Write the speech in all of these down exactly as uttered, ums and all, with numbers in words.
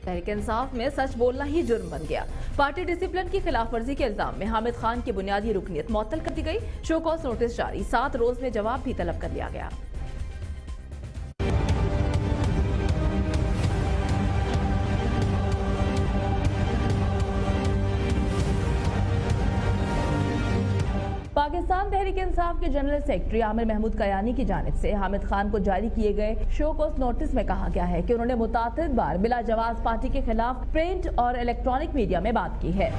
तहरीक इंसाफ में सच बोलना ही जुर्म बन गया। पार्टी डिसिप्लिन की खिलाफ वर्जी के इल्जाम में हामिद खान की बुनियादी रुकनीत मुअत्तल कर दी गई। शो कॉज नोटिस जारी, सात रोज में जवाब भी तलब कर लिया गया। पाकिस्तान तहरीक इंसाफ के जनरल सेक्रेटरी आमिर महमूद कयानी की जानिब से हामिद खान को जारी किए गए शो कॉज नोटिस में कहा गया है कि उन्होंने मुतातिद बार बिला जवाज पार्टी के खिलाफ प्रिंट और इलेक्ट्रॉनिक मीडिया में बात की है।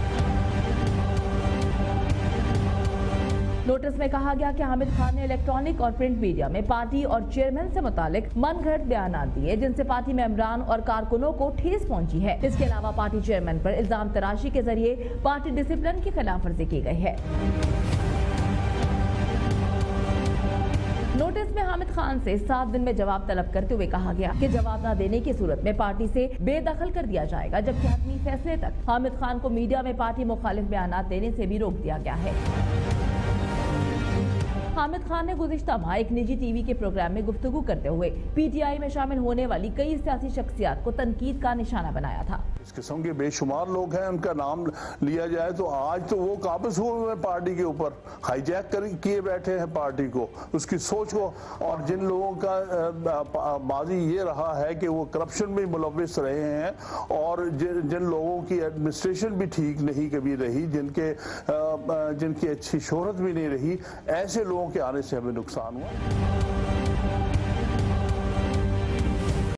नोटिस में कहा गया कि हामिद खान ने इलेक्ट्रॉनिक और प्रिंट मीडिया में पार्टी और चेयरमैन से मुतालिक मनगढ़ंत बयान दिए जिनसे पार्टी मेंबरान और कारकुनों को ठेस पहुंची है। इसके अलावा पार्टी चेयरमैन पर इल्जाम तराशी के जरिए पार्टी डिसिप्लिन की खिलाफ वर्जी की गई है। नोटिस में हामिद खान से सात दिन में जवाब तलब करते हुए कहा गया कि जवाब न देने की सूरत में पार्टी से बेदखल कर दिया जाएगा, जबकि हतमी फैसले तक हामिद खान को मीडिया में पार्टी मुखालिफ बयान देने से भी रोक दिया गया है। हामिद खान ने गुज़िश्ता माह एक निजी टीवी के प्रोग्राम में गुफ्तगू करते हुए पीटीआई में शामिल होने वाली कई सियासी शख्सियात को तनकीद का निशाना बनाया था। इस किस्म के बेशुमार लोग हैं, उनका नाम लिया जाए तो आज तो वो काबिज हुए हुए पार्टी के ऊपर, हाईजैक कर किए बैठे हैं पार्टी को, उसकी सोच को। और जिन लोगों का बाजी ये रहा है कि वो करप्शन में मुलविस रहे हैं और जिन जिन लोगों की एडमिनिस्ट्रेशन भी ठीक नहीं कभी रही, जिनके जिनकी अच्छी शोहरत भी नहीं रही, ऐसे लोगों के आने से हमें नुकसान हुआ।